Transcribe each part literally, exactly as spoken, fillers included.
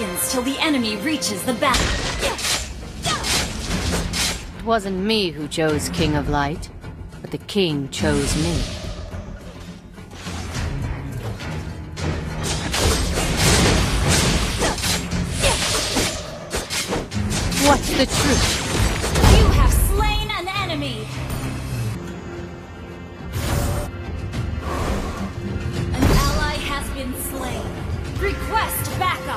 seconds till the enemy reaches the battle. It wasn't me who chose King of Light, but the king chose me. What's the truth? You have slain an enemy! An ally has been slain. Request backup!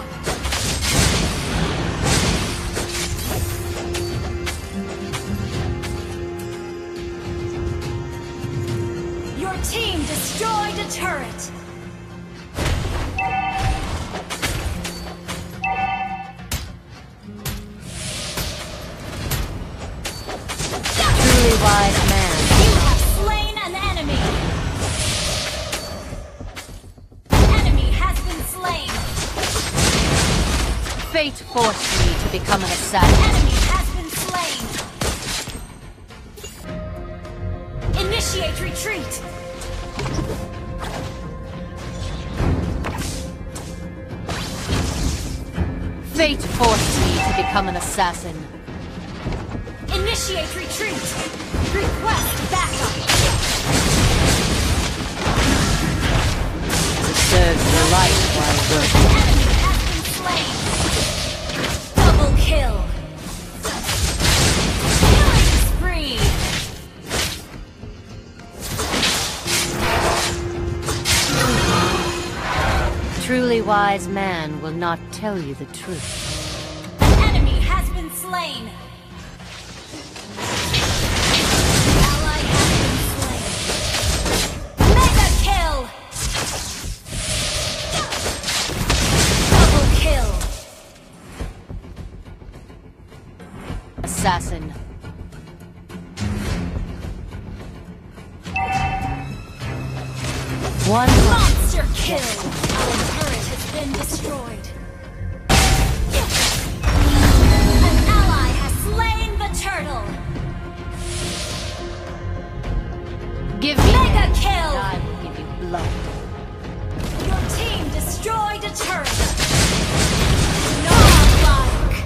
Your team destroyed a turret! Truly wise man. You have slain an enemy! An enemy has been slain! Fate forced me to become an assassin. An enemy has been slain! Initiate retreat! Fate forced me to become an assassin. Initiate retreat! Request backup! To serve your life while working. Enemy has been slain! Double kill! Killing spree! Truly wise man will not tell you the truth. An enemy has been slain! Ally has been slain! Mega kill! Double kill! Assassin. One Monster kill! Our turret has been destroyed. An ally has slain the turtle! give me Mega names, kill! and I will give you blood. Your team destroyed a turret! Godlike!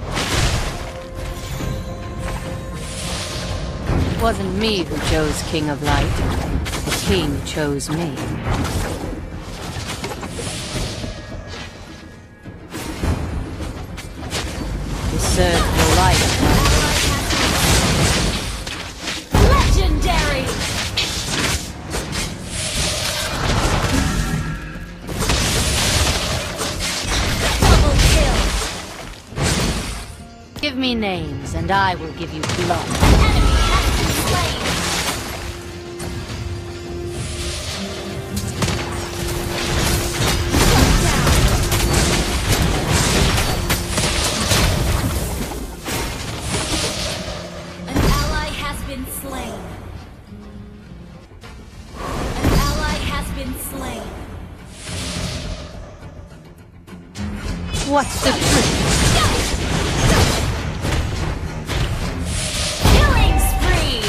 It wasn't me who chose King of Light. The king chose me. To serve the light. Legendary! Double kill! Give me names, and I will give you blood. Enemy has been slain! An ally has been slain. An ally has been slain. What's the truth? Killing spree!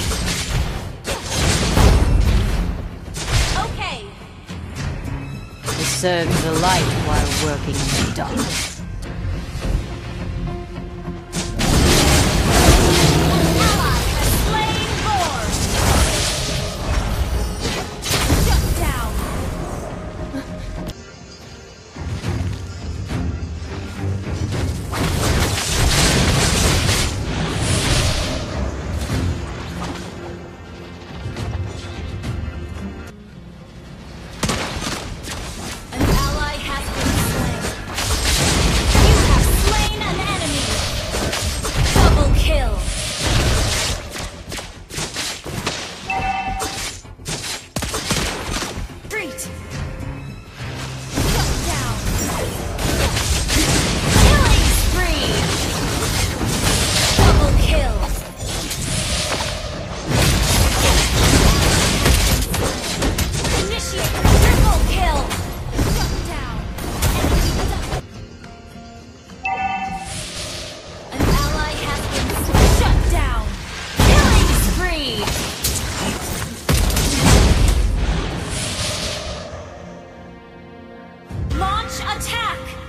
Okay. To serve the light while working in the dark. Ally has slain Lord! Shut down! An ally has been slain. You have slain an enemy! Double kill! Retreat! Shut down! Killing spree! Double kill! Initiate triple kill! Shut down! An ally has been shut down! Killing spree! Launch attack!